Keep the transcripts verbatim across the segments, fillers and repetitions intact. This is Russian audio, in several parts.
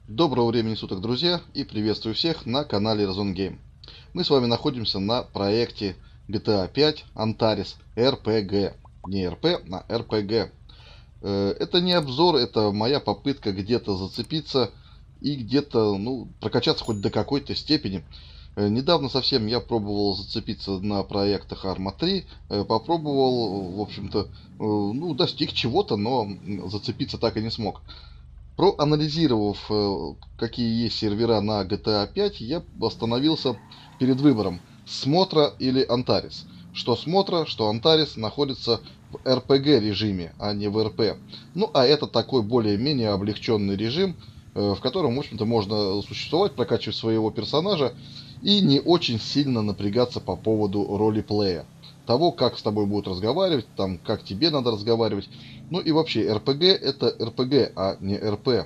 Доброго времени суток, друзья, и приветствую всех на канале Reson Game. Мы с вами находимся на проекте джи ти эй пять Antares эр пи джи. Не эр пи, а эр пи джи. Э, Это не обзор, это моя попытка где-то зацепиться и где-то, ну, прокачаться хоть до какой-то степени. Э, Недавно совсем я пробовал зацепиться на проектах Arma три, э, попробовал, в общем-то, э, ну, достиг чего-то, но м, зацепиться так и не смог. Проанализировав, э, какие есть сервера на джи ти эй пять, я остановился перед выбором Смотра или Antares. Что Смотра, что Antares находится в эр пи джи режиме, а не в эр пи. Ну, а это такой более-менее облегченный режим, э, в котором, в общем-то, можно существовать, прокачивать своего персонажа и не очень сильно напрягаться по поводу ролеплея. Того, как с тобой будут разговаривать, там, как тебе надо разговаривать. Ну и вообще, эр пи джи это эр пи джи, а не эр пи.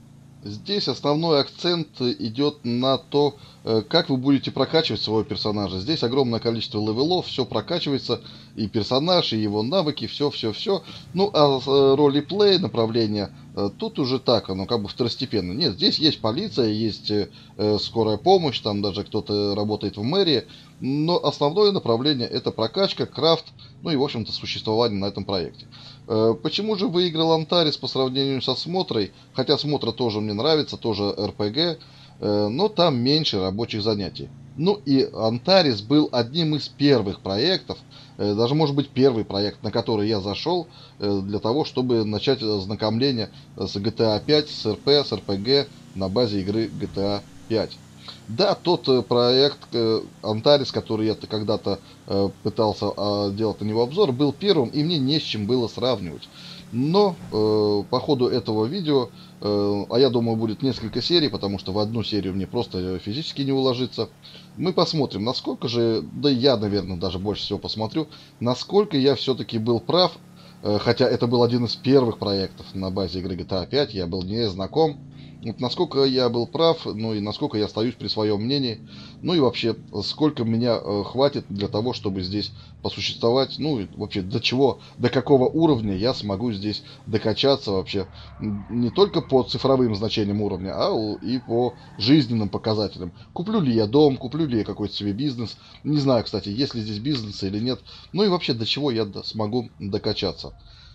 Здесь основной акцент идет на то, э, как вы будете прокачивать своего персонажа. Здесь огромное количество левелов, все прокачивается, и персонаж, и его навыки, все-все-все. Ну, а э, ролеплей, направление, э, тут уже так, оно как бы второстепенно. Нет, здесь есть полиция, есть э, э, скорая помощь, там даже кто-то работает в мэрии, но основное направление это прокачка, крафт, ну и, в общем-то, существование на этом проекте. Э, Почему же выиграл Антарес по сравнению со Смотрой? Хотя Смотра тоже мне нравится, тоже эр пи джи, э, но там меньше рабочих занятий. Ну и Антарес был одним из первых проектов, э, даже может быть первый проект, на который я зашел, э, для того, чтобы начать ознакомление с джи ти эй пять, с эр пи, с эр пи джи на базе игры джи ти эй пять. Да, тот э, проект э, Antares, который я когда-то э, пытался э, делать на него обзор, был первым, и мне не с чем было сравнивать. Но э, по ходу этого видео, э, а я думаю, будет несколько серий, потому что в одну серию мне просто э, физически не уложиться, мы посмотрим, насколько же, да я, наверное, даже больше всего посмотрю, насколько я все-таки был прав, э, хотя это был один из первых проектов на базе игры джи ти эй пять, я был не знаком. Вот насколько я был прав, ну и насколько я остаюсь при своем мнении, ну и вообще, сколько меня э, хватит для того, чтобы здесь посуществовать, ну и вообще до чего, до какого уровня я смогу здесь докачаться вообще, м, не только по цифровым значениям уровня, а у- и по жизненным показателям. Куплю ли я дом, куплю ли я какой-то себе бизнес, не знаю, кстати, есть ли здесь бизнес или нет, ну и вообще до чего я до- смогу докачаться.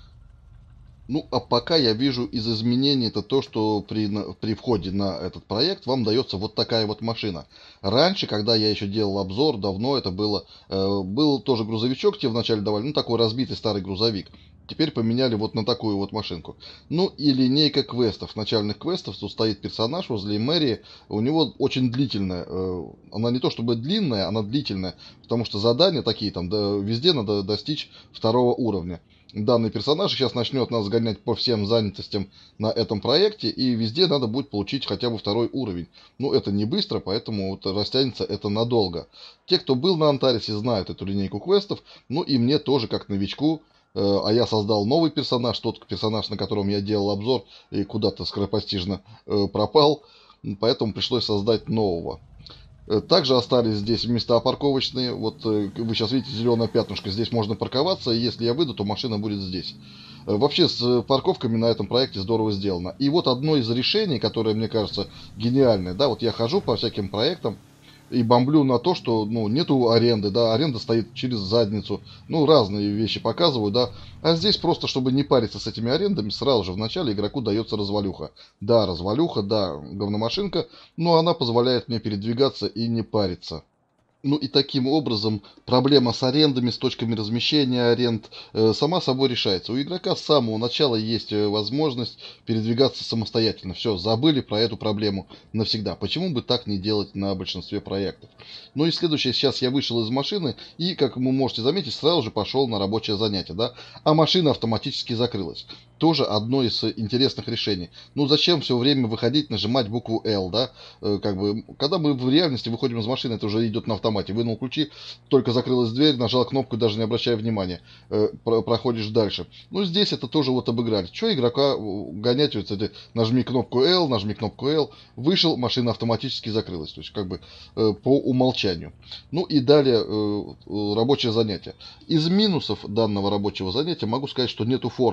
Ну, а пока я вижу из изменений это то, что при, на- при входе на этот проект вам дается вот такая вот машина. Раньше, когда я еще делал обзор, давно это было, э, был тоже грузовичок, тебе вначале давали, ну, такой разбитый старый грузовик. Теперь поменяли вот на такую вот машинку. Ну, и линейка квестов, начальных квестов. Тут стоит персонаж возле мэрии. У него очень длительная. э, Она не то чтобы длинная, она длительная. Потому что задания такие там, да, везде надо достичь второго уровня. Данный персонаж сейчас начнет нас гонять по всем занятостям на этом проекте, и везде надо будет получить хотя бы второй уровень. Ну, это не быстро, поэтому вот растянется это надолго. Те, кто был на Антарисе, знают эту линейку квестов, ну и мне тоже, как новичку, э, а я создал новый персонаж, тот персонаж, на котором я делал обзор, и куда-то скоропостижно э, пропал, поэтому пришлось создать нового. Э, Также остались здесь места парковочные. Вот э, вы сейчас видите зеленое пятнышко. Здесь можно парковаться. И если я выйду, то машина будет здесь. Э, Вообще с э, парковками на этом проекте здорово сделано. И вот одно из решений, которое мне кажется гениальное. Да, вот я хожу по всяким проектам и бомблю на то, что, ну, нету аренды, да, аренда стоит через задницу, ну, разные вещи показываю, да, а здесь просто, чтобы не париться с этими арендами, сразу же в начале игроку дается развалюха. Да, развалюха, да, говномашинка, но она позволяет мне передвигаться и не париться. Ну и таким образом проблема с арендами, с точками размещения аренд э, сама собой решается. У игрока с самого начала есть э, возможность передвигаться самостоятельно. Все, забыли про эту проблему навсегда. Почему бы так не делать на большинстве проектов? Ну и следующее, сейчас я вышел из машины и, как вы можете заметить, сразу же пошел на рабочее занятие, да? А машина автоматически закрылась. Тоже одно из э, интересных решений. Ну зачем все время выходить, нажимать букву L, да? Э, как бы, когда мы в реальности выходим из машины, это уже идет на автомате. Вынул ключи, только закрылась дверь, нажал кнопку, даже не обращая внимания. Э, про- проходишь дальше. Ну, здесь это тоже вот обыграли. Че игрока э, гонять, вот эти, нажми кнопку L, нажми кнопку L, вышел, машина автоматически закрылась. То есть, как бы э, по умолчанию. Ну и далее э, э, рабочее занятие. Из минусов данного рабочего занятия могу сказать, что нету формы.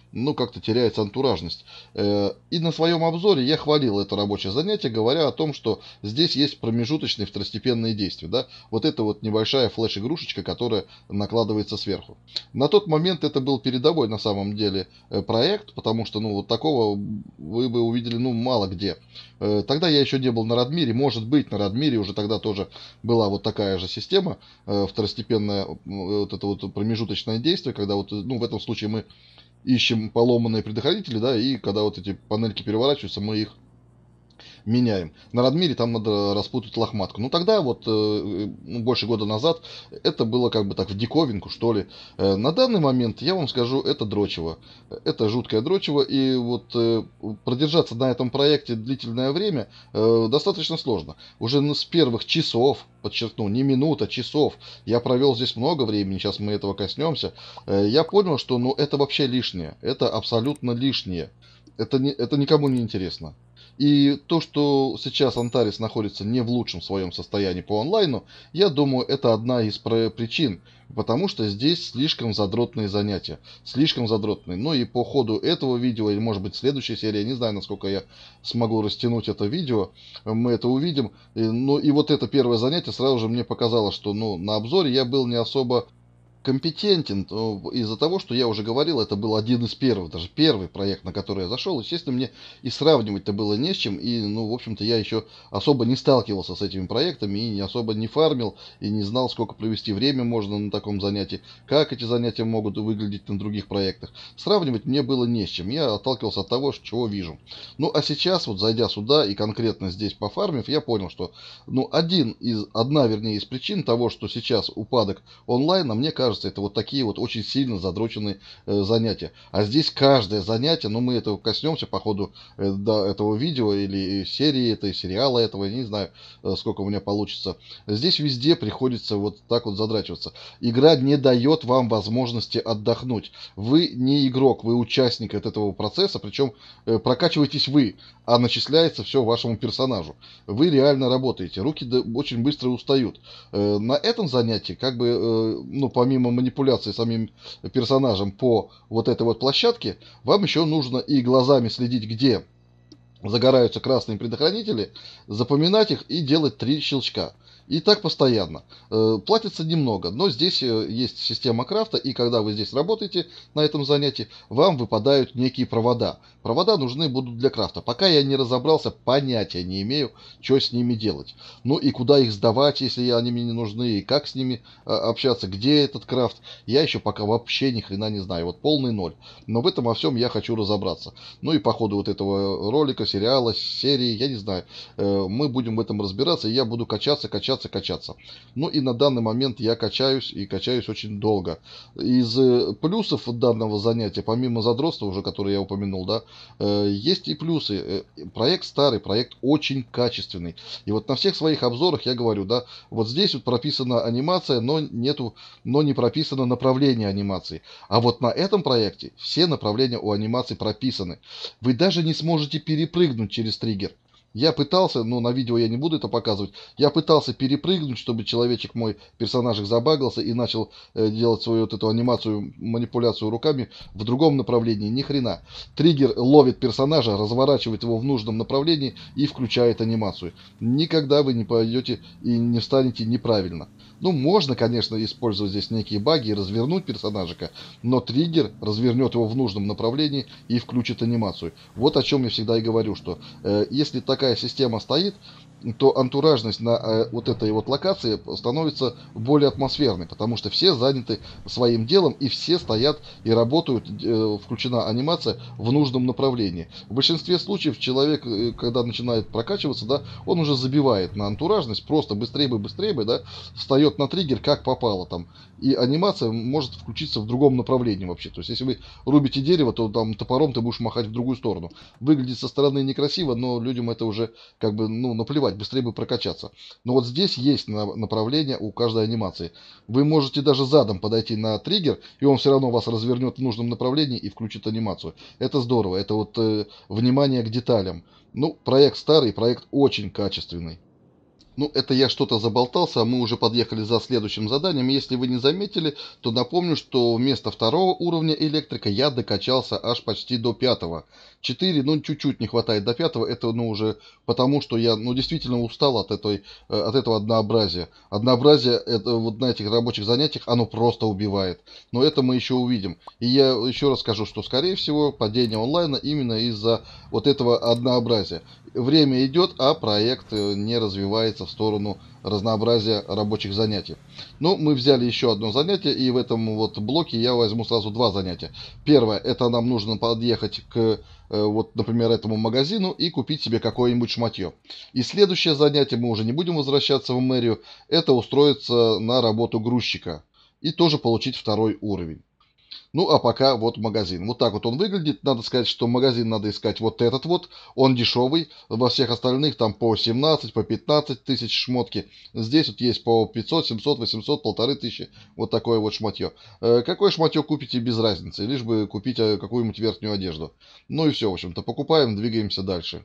ну, как-то теряется антуражность. Э, И на своем обзоре я хвалил это рабочее занятие, говоря о том, что здесь есть промежуточные второстепенные действия, да, вот это вот небольшая флеш-игрушечка, которая накладывается сверху. На тот момент это был передовой на самом деле э, проект, потому что, ну, вот такого вы бы увидели, ну, мало где. Э, Тогда я еще не был на Радмире, может быть, на Радмире уже тогда тоже была вот такая же система, э, второстепенное, э, вот это вот промежуточное действие, когда вот, ну, в этом случае мы ищем поломанные предохранители, да, и когда вот эти панельки переворачиваются, мы их меняем. На Радмире там надо распутать лохматку. Ну тогда вот э, ну, больше года назад это было как бы так в диковинку, что ли. Э, на данный момент я вам скажу, это дрочево. Это жуткое дрочево, и вот э, продержаться на этом проекте длительное время э, достаточно сложно. Уже ну, с первых часов, подчеркну, не минут, а часов, я провел здесь много времени, сейчас мы этого коснемся, э, я понял, что ну это вообще лишнее. Это абсолютно лишнее. Это, не, это никому не интересно. И то, что сейчас Антарес находится не в лучшем своем состоянии по онлайну, я думаю, это одна из причин, потому что здесь слишком задротные занятия, слишком задротные. Ну и по ходу этого видео, или может быть следующей серии, я не знаю, насколько я смогу растянуть это видео, мы это увидим. Ну и вот это первое занятие сразу же мне показало, что ну, на обзоре я был не особо компетентен из-за того, что я уже говорил, это был один из первых, даже первый проект, на который я зашел. Естественно, мне и сравнивать-то было не с чем, и, ну, в общем-то, я еще особо не сталкивался с этими проектами, и не особо не фармил, и не знал, сколько провести время можно на таком занятии, как эти занятия могут выглядеть на других проектах. Сравнивать мне было не с чем, я отталкивался от того, чего вижу. Ну, а сейчас, вот зайдя сюда и конкретно здесь пофармив, я понял, что, ну, один из, одна, вернее, из причин того, что сейчас упадок онлайна, мне кажется, это вот такие вот очень сильно задроченные э, занятия. А здесь каждое занятие, ну мы этого коснемся по ходу э, до этого видео или серии этой, сериала этого, я не знаю, э, сколько у меня получится. Здесь везде приходится вот так вот задрачиваться. Игра не дает вам возможности отдохнуть. Вы не игрок, вы участник от этого процесса, причем э, прокачиваетесь вы, а начисляется все вашему персонажу. Вы реально работаете, руки очень быстро устают. Э, на этом занятии, как бы, э, ну, помимо манипуляции самим персонажем по вот этой вот площадке, вам еще нужно и глазами следить, где загораются красные предохранители, запоминать их и делать три щелчка. И так постоянно. Э, Платится немного, но здесь э, есть система крафта, и когда вы здесь работаете на этом занятии, вам выпадают некие провода. Провода нужны будут для крафта. Пока я не разобрался, понятия не имею, что с ними делать. Ну и куда их сдавать, если они мне не нужны, и как с ними э, общаться, где этот крафт, я еще пока вообще ни хрена не знаю. Вот полный ноль. Но в этом во всем я хочу разобраться. Ну и по ходу вот этого ролика, сериала, серии, я не знаю, э, мы будем в этом разбираться, и я буду качаться, качаться, качаться. Ну и на данный момент я качаюсь и качаюсь очень долго. Из э, плюсов данного занятия, помимо задротства уже, который я упомянул, да, э, есть и плюсы. Э, проект старый, проект очень качественный. И вот на всех своих обзорах я говорю, да, вот здесь вот прописана анимация, но нету, но не прописано направление анимации. А вот на этом проекте все направления у анимации прописаны. Вы даже не сможете перепрыгнуть через триггер. Я пытался, но на видео я не буду это показывать, я пытался перепрыгнуть, чтобы человечек мой, персонажик забагался и начал э, делать свою вот эту анимацию, манипуляцию руками в другом направлении. Ни хрена. Триггер ловит персонажа, разворачивает его в нужном направлении и включает анимацию. Никогда вы не пойдете и не встанете неправильно. Ну, можно, конечно, использовать здесь некие баги и развернуть персонажика, но триггер развернет его в нужном направлении и включит анимацию. Вот о чем я всегда и говорю, что э, если такая система стоит, то антуражность на э, вот этой вот локации становится более атмосферной, потому что все заняты своим делом и все стоят и работают, э, включена анимация в нужном направлении. В большинстве случаев человек, э, когда начинает прокачиваться, да, он уже забивает на антуражность, просто быстрее бы, быстрее бы, да, встает на триггер как попало там, и анимация может включиться в другом направлении вообще. То есть, если вы рубите дерево, то там топором ты будешь махать в другую сторону. Выглядит со стороны некрасиво, но людям это уже как бы, ну, наплевать, быстрее бы прокачаться. Но вот здесь есть направление у каждой анимации. Вы можете даже задом подойти на триггер, и он все равно вас развернет в нужном направлении и включит анимацию. Это здорово, это вот э, внимание к деталям. Ну, проект старый, проект очень качественный. Ну, это я что-то заболтался, а мы уже подъехали за следующим заданием. Если вы не заметили, то напомню, что вместо второго уровня электрика я докачался аж почти до пятого. Четыре, ну, чуть-чуть не хватает до пятого. Это, ну, уже потому, что я, ну, действительно устал от этой, э, от этого однообразия. Однообразие, это вот на этих рабочих занятиях, оно просто убивает. Но это мы еще увидим. И я еще раз скажу, что, скорее всего, падение онлайна именно из-за вот этого однообразия. Время идет, а проект не развивается в сторону разнообразия рабочих занятий. Но мы взяли еще одно занятие, и в этом вот блоке я возьму сразу два занятия. Первое, это нам нужно подъехать к, вот, например, этому магазину и купить себе какое-нибудь шматье. И следующее занятие, мы уже не будем возвращаться в мэрию, это устроиться на работу грузчика и тоже получить второй уровень. Ну, а пока вот магазин. Вот так вот он выглядит. Надо сказать, что магазин надо искать вот этот вот. Он дешевый. Во всех остальных там по семнадцать, по пятнадцать тысяч шмотки. Здесь вот есть по пятьсот, семьсот, восемьсот, полторы тысячи. Вот такое вот шматье. Э, какое шматье купите без разницы. Лишь бы купить какую-нибудь верхнюю одежду. Ну и все, в общем-то. Покупаем, двигаемся дальше.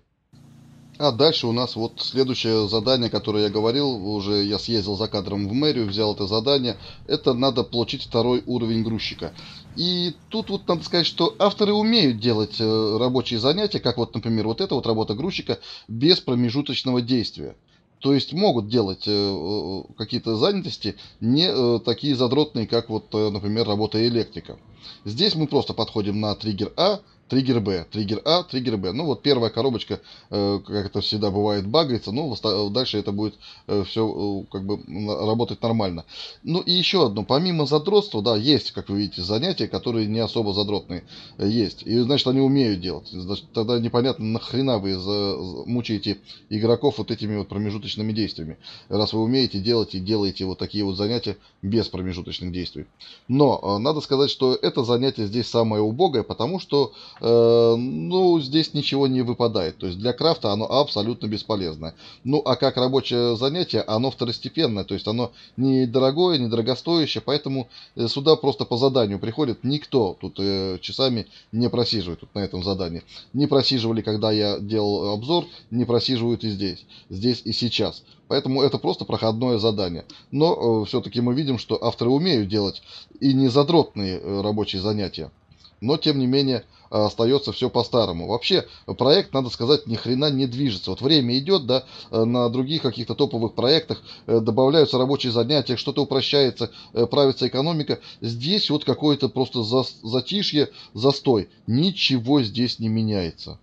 А дальше у нас вот следующее задание, которое я говорил, уже я съездил за кадром в мэрию, взял это задание. Это надо получить второй уровень грузчика. И тут вот надо сказать, что авторы умеют делать э, рабочие занятия, как вот, например, вот эта вот работа грузчика без промежуточного действия. То есть могут делать э, какие-то занятости не э, такие задротные, как вот, э, например, работа электрика. Здесь мы просто подходим на триггер А, триггер Б, триггер А, триггер Б. Ну вот первая коробочка, э, как это всегда бывает, багается, но дальше это будет э, все э, как бы работать нормально. Ну и еще одно, помимо задротства, да, есть, как вы видите, занятия, которые не особо задротные э, есть. И значит, они умеют делать. Значит, тогда непонятно, нахрена вы за, мучаете игроков вот этими вот промежуточными действиями. Раз вы умеете делать и делаете вот такие вот занятия без промежуточных действий. Но э, надо сказать, что это занятие здесь самое убогое, потому что э, ну, здесь ничего не выпадает. То есть для крафта оно абсолютно бесполезное. Ну, а как рабочее занятие, оно второстепенное. То есть оно не дорогое, не дорогостоящее, поэтому э, сюда просто по заданию приходит. Никто тут э, часами не просиживает тут на этом задании. Не просиживали, когда я делал обзор, не просиживают и здесь. Здесь и сейчас. Поэтому это просто проходное задание. Но э, все-таки мы видим, что авторы умеют делать и не задротные э, рабочие занятия. Но, тем не менее, остается все по-старому. Вообще, проект, надо сказать, ни хрена не движется. Вот время идет, да, на других каких-то топовых проектах добавляются рабочие занятия, что-то упрощается, правится экономика. Здесь вот какое-то просто затишье, застой. Ничего здесь не меняется.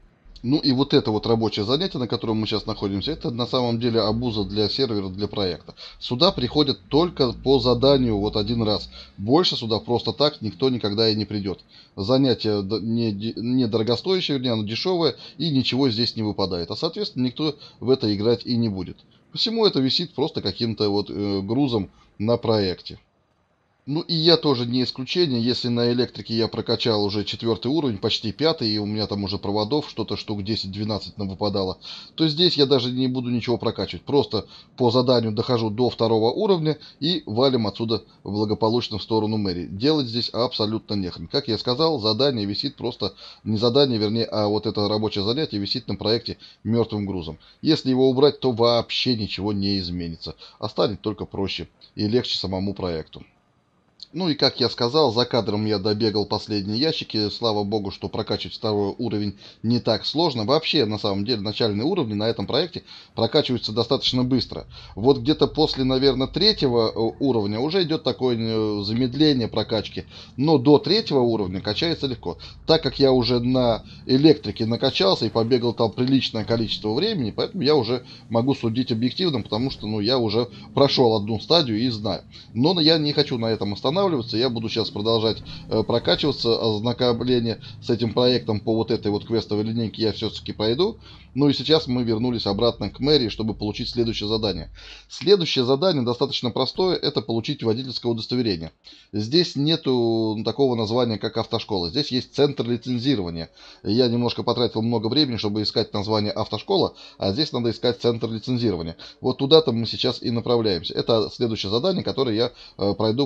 Ну и вот это вот рабочее занятие, на котором мы сейчас находимся, это на самом деле обуза для сервера, для проекта. Сюда приходят только по заданию вот один раз. Больше сюда просто так никто никогда и не придет. Занятие не, не дорогостоящее, вернее, оно дешевое, и ничего здесь не выпадает. А соответственно никто в это играть и не будет. Посему это висит просто каким-то вот э, грузом на проекте. Ну и я тоже не исключение, если на электрике я прокачал уже четвертый уровень, почти пятый, и у меня там уже проводов что-то штук десять-двенадцать нам выпадало, то здесь я даже не буду ничего прокачивать. Просто по заданию дохожу до второго уровня и валим отсюда благополучно в сторону мэрии. Делать здесь абсолютно нехрен. Как я сказал, задание висит просто, не задание, вернее, а вот это рабочее занятие висит на проекте мертвым грузом. Если его убрать, то вообще ничего не изменится. А станет только проще и легче самому проекту. Ну и как я сказал, за кадром я добегал последние ящики. Слава богу, что прокачивать второй уровень не так сложно. Вообще, на самом деле, начальные уровни на этом проекте прокачиваются достаточно быстро. Вот где-то после, наверное, третьего уровня уже идет такое замедление прокачки. Но до третьего уровня качается легко. Так как я уже на электрике накачался и побегал там приличное количество времени, поэтому я уже могу судить объективно, потому что ну, я уже прошел одну стадию и знаю. Но я не хочу на этом останавливаться. Я буду сейчас продолжать э, прокачиваться. Ознакомление с этим проектом по вот этой вот квестовой линейке я все-таки пройду. Ну и сейчас мы вернулись обратно к мэрии, чтобы получить следующее задание. Следующее задание достаточно простое. Это получить водительское удостоверение. Здесь нету такого названия, как автошкола. Здесь есть центр лицензирования. Я немножко потратил много времени, чтобы искать название автошкола. А здесь надо искать центр лицензирования. Вот туда-то мы сейчас и направляемся. Это следующее задание, которое я э, пройду по вот этой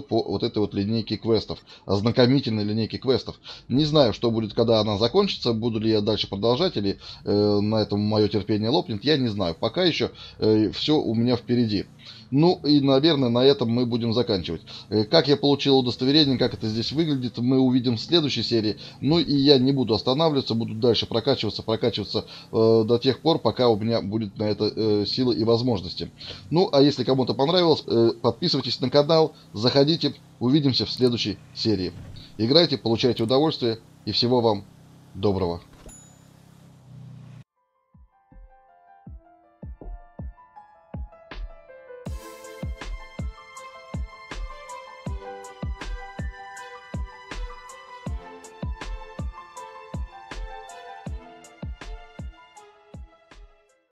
этой вот линейки квестов, ознакомительной линейки квестов. Не знаю, что будет, когда она закончится, буду ли я дальше продолжать, или э, на этом мое терпение лопнет, я не знаю. Пока еще э, все у меня впереди. Ну и, наверное, на этом мы будем заканчивать. Э, как я получил удостоверение, как это здесь выглядит, мы увидим в следующей серии. Ну и я не буду останавливаться, буду дальше прокачиваться, прокачиваться э, до тех пор, пока у меня будет на это э, силы и возможности. Ну, а если кому-то понравилось, э, подписывайтесь на канал, заходите, увидимся в следующей серии. Играйте, получайте удовольствие и всего вам доброго.